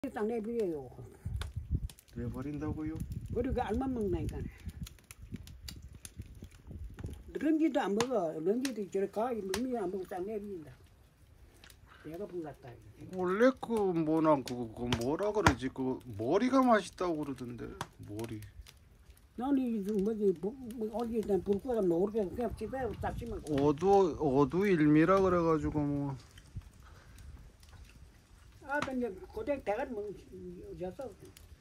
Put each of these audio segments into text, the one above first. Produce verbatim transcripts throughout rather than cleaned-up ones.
딱 내버려요. 내버린다고요? 그리고 알만 먹나니까. 런지도 안 먹어. 런지도 저렇게 가 먹는 안 먹고 딱 내버린다. 내가 불났다. 원래 그 뭐나 그거 그 뭐라 그러지? 그 머리가 맛있다고 그러던데. 머리. 나는 이 뭐지 어디 일단 불고가 노르게 그냥 집에 딱 심을. 어두 어두 일미라 그래가지고 뭐. 아, 근데 고작 대가리 먹는 였어.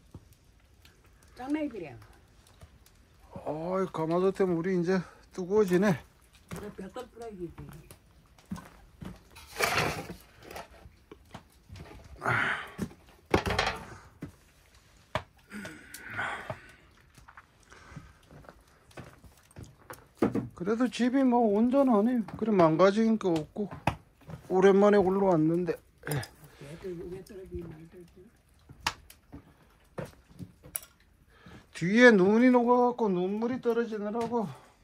딱 내버려. 아이 가마솥에 물이 이제 뜨거워지네. 그래 볕을 뿌려야지. 그래도 집이 뭐 온전하네요. 그래 망가진 거 없고 오랜만에 올라왔는데. 뒤에 눈이 녹아갖고 눈물이 떨어지느라고.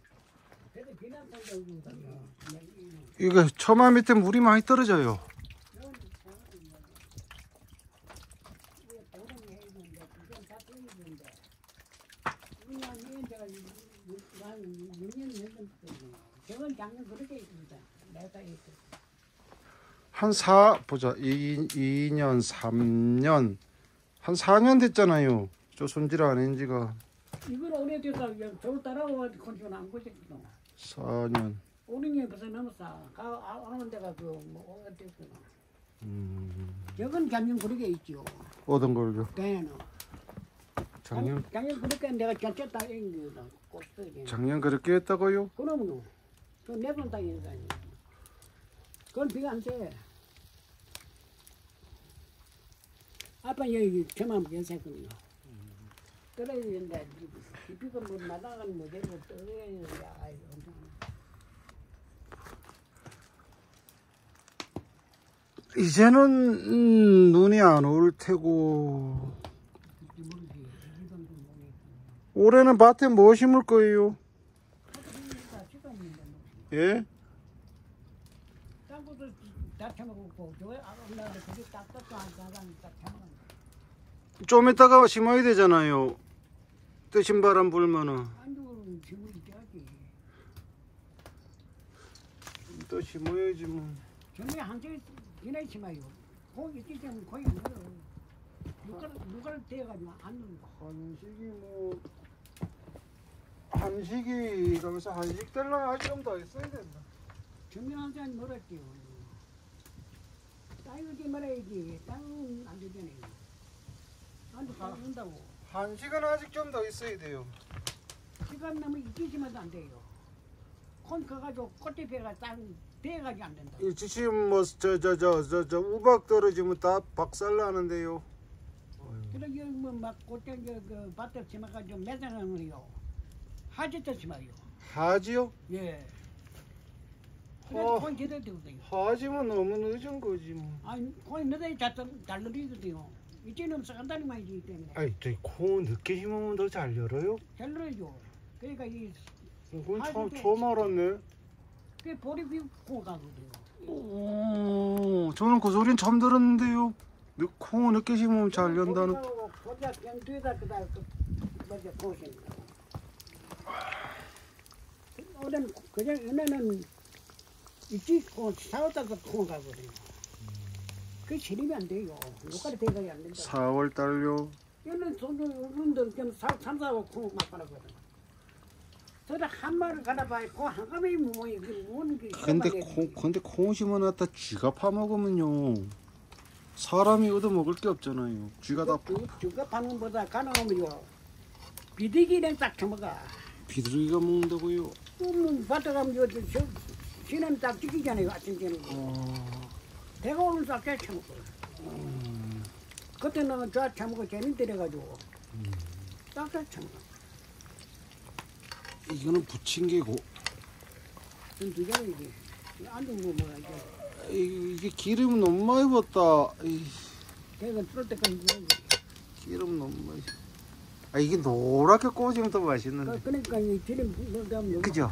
이거 처마 밑에 물이 많이 떨어져요. 한 사 보자 이 년 삼 년 한 사 년 됐잖아요. 저 손질 안 한 지가. 이걸 오래돼서 저를 따라와 건조는 안 고쳤거든. 사 년. 오 년 벌써 넘었어. 가 오는 데가 그뭐 어땠구나. 음. 저건 작년 그렇게 있죠. 어떤 걸요? 대는. 작년. 작년 그렇게 내가 전체 다 앵겨다 꽃들. 작년 그렇게 했다고요? 그러면 그 내돈 다 인사니. 그건 비가 안 돼. 아빠 여기 저만 괜찮거든요. 그래야 되는데 비가 뭐 나가는 모델로 떠야 되는데 아이고. 이제는 음, 눈이 안 올 테고. 올해는 밭에 뭐 심을 거예요? 예? 좀 이따가 심어야 되잖아요. 뜨신 바람 불면은. 또 심어야지 뭐. 정말 한쪽에 지나이 심어요. 거기 있기 때문에 거의 안 들어. 누가 누가를 대가지고 안 넣는다. 한식이 뭐 한식이 가면서 한식 될라 할 좀 더 있어야 된다. 정면 한잔 멀었지요. 땅이지 말아야지. 땅은 안 되잖아요. 안 돼, 안 된다고. 한식은 아직 좀 더 있어야 돼요. 시간 나면 이기지만도 안 돼요. 콘 커가지고 꽃대 배가 땅 대가지고 안 된다. 일치시 뭐저 저 저 저 저 우박 떨어지면 다 박살 나는데요. 그러게 뭐막 꽃대 그 밭에 심어가지고 매장하면요. 하지도 심어요. 하지요? 예. 그래도 콘 제대로 되거든요. 하지면 너무 늦은 거지 뭐. 아니 콘이 늦어야 잘 잘 늘리거든요. 이제는 썩은다리 많이 지기 때문에. 아이 저코 늦게 심으면 더 잘 열어요? 잘 늘어요. 그러니까 이 그건 처음 처음 알았네. 그 보리 비고 가거든요. 오, 저는 그 소리는 처음 들었는데요. 콩 늦게 심으면 잘 연다는. 보자 그냥 뒤에다 그다 그 뭐지 보시는 거. 오늘 그냥 은혜는 있지 콩 사오다가 콩 가거든요. 그 실임이 안 돼요. 요까지 대가리 안 된다. 사월 달요. 얘는 손주 어른들 그냥 삼 사오 콩 막 가거든. 저를 한 마리 가다봐야 그 한가위 뭐이 그 뭐는 그. 근데 콩 근데 콩 심어놨다 쥐가 파먹으면요. 사람이 얻어 먹을 게 없잖아요. 쥐가 다. 쥐가 파는 보다 가능하면요. 비둘기는 딱 처먹어. 비둘기가 먹는다고요? 그러면 밭에 가면 요 신은 딱 찍히잖아요. 아침 저녁. 어... 대가 오는 싹 처먹어. 음... 그때는 저 처먹어 재미 들여가지고 음... 딱 처먹어. 이거는 부침개고. 좀 두자이지. 안도 뭐 뭐야 이제. 이게 기름 너무 많이 벗다. 대가 뚫을 때까지 먹어야지. 기름 너무 많이. 아 이게 노랗게 구워지면 더 맛있는데. 그러니까 이 기름 넣으면 그죠?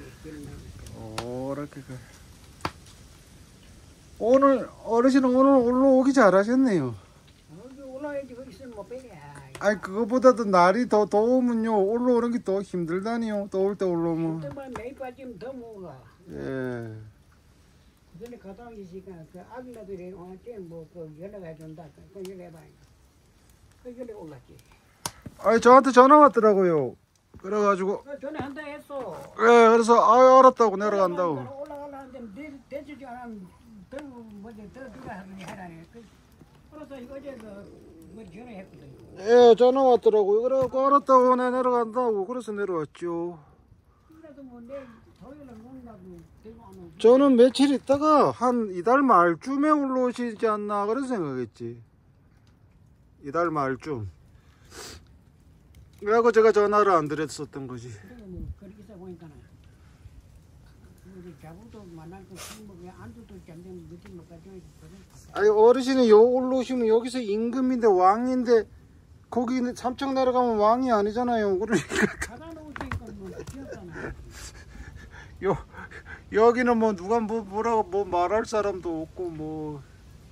노랗게. 오늘 어르신은 오늘 올라오기 잘하셨네요. 오늘 올라와야지 거기 있으면 못 빼게. 아니 그거보다도 날이 더 더우면요 올라오는 게 더 힘들다니요. 더울 때 올라오면. 그때만 매일 빠지면 더 먹어. 예. 그전에 갔다 온 시간 그 아줌마들이 어째 뭐그 연락해 준다. 그 연락해봐. 그 연락 올랐지. 아니 저한테 전화 왔더라고요. 그래가지고 그 전에 한다 했어. 예 그래서 아 알았다고 내려간다고. 올라가려는데 대주지 않으면 더 뭐지 더 누가 하더니 하라니. 그래서 이거 어제 그뭐 전화했거든. 예 전화 왔더라고요. 그래갖고 알았다고 내 내려간다고 그래서 내려왔죠. 그래도 뭐 내일 토요일에 먹는다고 되고 안 오고. 저는 며칠 있다가 한 이달 말쯤에 올라오시지 않나 그런 생각했지. 이달 말쯤. 그래갖고 제가 전화를 안 드렸었던 거지. 그리고 뭐 그렇게 해서 보니까는 우리 자부도 만날 거 뭐왜 안주도 점점 늦은 것까지 그런. 아니 어르신이 요 올라오시면 여기서 임금인데 왕인데 거기 삼척 내려가면 왕이 아니잖아요. 그러니까 가다 놓으니까 뭐 귀엽잖아. 요 여기는 뭐 누가 뭐 뭐라고 뭐 말할 사람도 없고 뭐.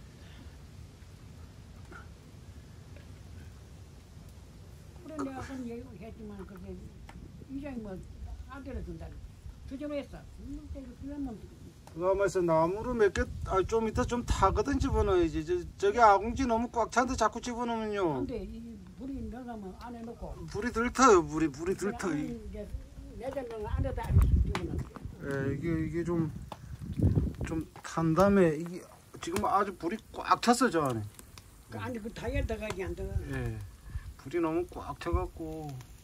그래 내가 그런 얘기했지만 그게 이장이 뭐 아들을 준다. 투자로 했어. 그러면 그가면서 나무를 몇 개 아 좀 이따 좀 타거든 집어넣어야지. 저, 저기 아궁지 너무 꽉 찬데 자꾸 집어넣으면요. 근데 이 불이 나가면 안에 넣고. 불이 들터요. 불이 불이 들터. 내자면 안에다 집어넣어. 예, 이게 이게 좀 좀 탄 다음에 이게 지금 아주 불이 꽉 찼어 저 안에. 그 안에 그 타이어다가 이게 안 들어가. 예, 불이 너무 꽉 차갖고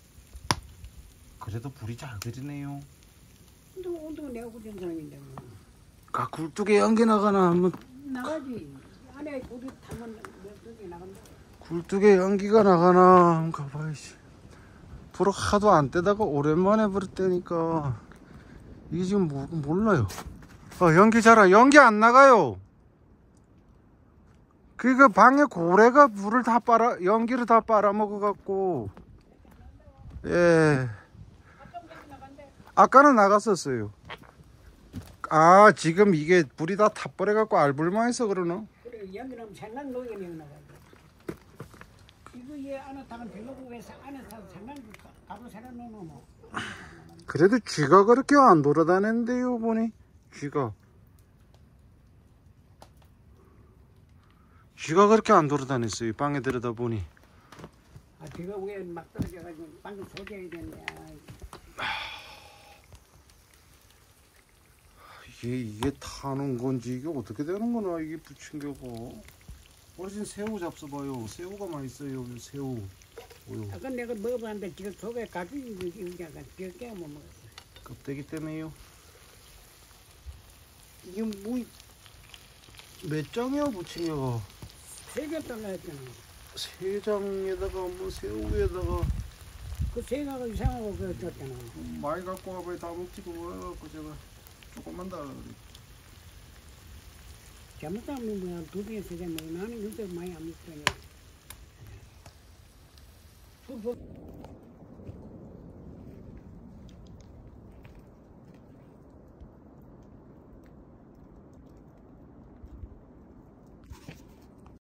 그래도 불이 잘 들이네요. 근데 온도 내가 그런 사람인데 뭐. 가 굴뚝에 연기 나가나 한번. 나가지. 안에 불이 타면 몇개 나간다. 굴뚝에 연기가 나가나 한번 가봐야지. 불을 하도 안 떼다가 오랜만에 불을 떼니까 이게 지금 뭐, 몰라요. 어, 연기 잘, 연기 안 나가요. 그니까 방에 고래가 불을 다 빨아, 연기를 다 빨아먹어갖고, 예. 아까는 나갔었어요. 아, 지금 이게 불이 다 타버려갖고 알불만 해서 그러나? 그래, 여기는 생강 녹이면 나가. 이거 얘 안에 타면 별로고 왜 안에 타서 생강 가루 새로 넣어놓으면. 그래도 쥐가 그렇게 안 돌아다녔는데요, 보니. 쥐가. 쥐가 그렇게 안 돌아다녔어요, 방에 들여다 보니. 아, 비가 위에 막 떨어져가지고 방금 소개해야 되네. 이게, 이게 타는 건지, 이게 어떻게 되는 거나, 이게 붙인 게가. 어르신 새우 잡숴봐요. 새우가 맛있어요, 새우. 오요. 아까 내가 먹어봤는데 지금 속에 가죽이 이게 약간 껴 못 먹었어. 껍데기 때문에요. 이게 뭐, 몇 장이야, 부침개가? 세개 달라했잖아. 세 장에다가, 뭐, 새우에다가. 그 새가 이상하고 그거 줬잖아. 음, 많이 갖고 와봐야 다 먹지도 뭐해갖고 제가 조금만 달라 그래. 잘못하면 뭐야 두 개, 세 개 먹어. 나는 그때 많이 안 먹잖아.